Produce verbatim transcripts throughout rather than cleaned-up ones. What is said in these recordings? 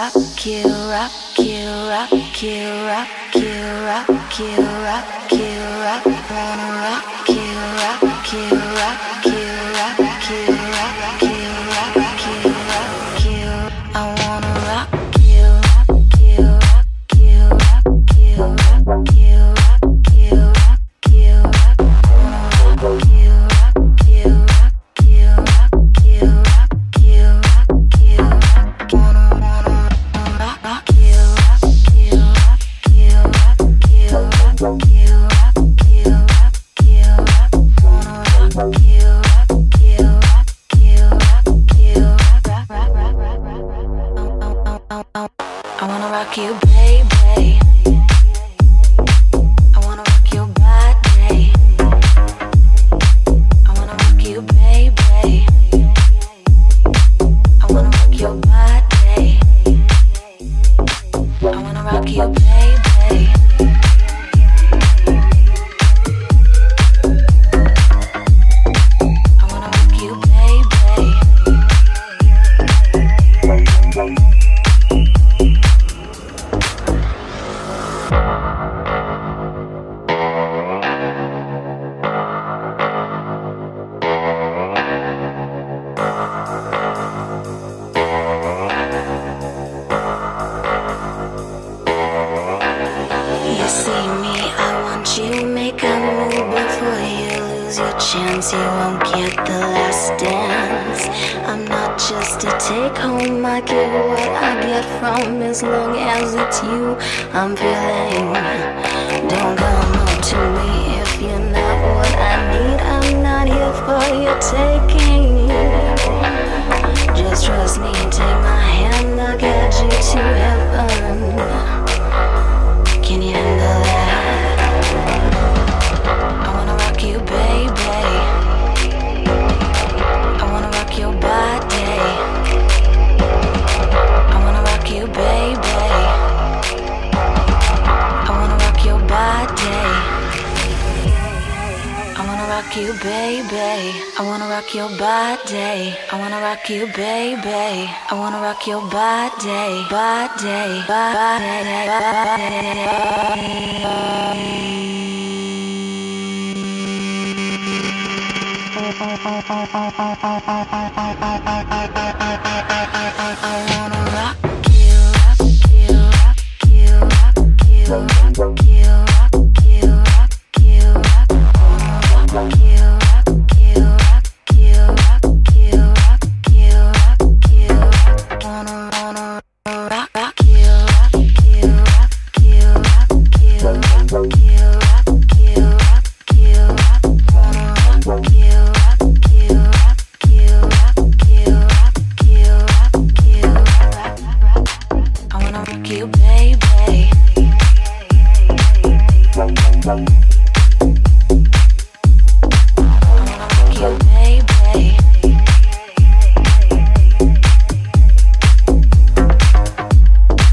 rock you, rock you, rock you, rock you, rock you, rock you, rock. Wanna rock you, rock you, rock you, rock you, rock you, rock you, rock you. I wanna rock you, rock you, rock you, rock you, rock you, rock you, rock you, rock. Wanna rock you, rock you, rock you, rock you, rock you, rock you, rock. Wanna wanna rock rock you, rock you, rock you, rock you, rock you, rock you, rock you, rock. Wanna rock you, rock you, rock you, rock you, rock rock rock rock rock rock. I wanna rock you, baby. I wanna rock your body. I wanna rock you, baby. I wanna rock your body. I wanna rock you, baby. I wanna rock you, baby. You see me, I want you, make a move before you lose your chance. You won't get the last dance. I'm not just a take home, I get what I get from as long as it's you I'm feeling. Don't come up to me if you're not what I need. I'm not here for your taking. Just trust me, take my hand, I'll get you to heaven. Can you handle that? I wanna rock you, baby. I wanna rock your body. I wanna rock you, baby. I wanna rock your body. I wanna rock you, baby. I wanna rock your body. I wanna rock you, baby. I wanna rock your body, body, body, I wanna rock you, rock you, rock you, rock you, rock you, rock you, rock you, rock. Wanna rock you, rock you, rock you, rock you, rock you, rock you, rock. Wanna wanna rock rock you, rock you, rock you, rock you, rock you, rock you, rock you, rock. Wanna rock you, rock you, rock you, rock you, rock you, rock you, rock rock. I wanna rock you, baby. I wanna rock you, baby.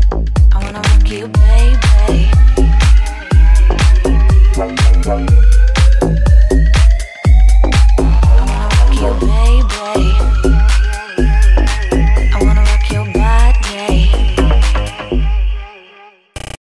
I wanna rock you, baby.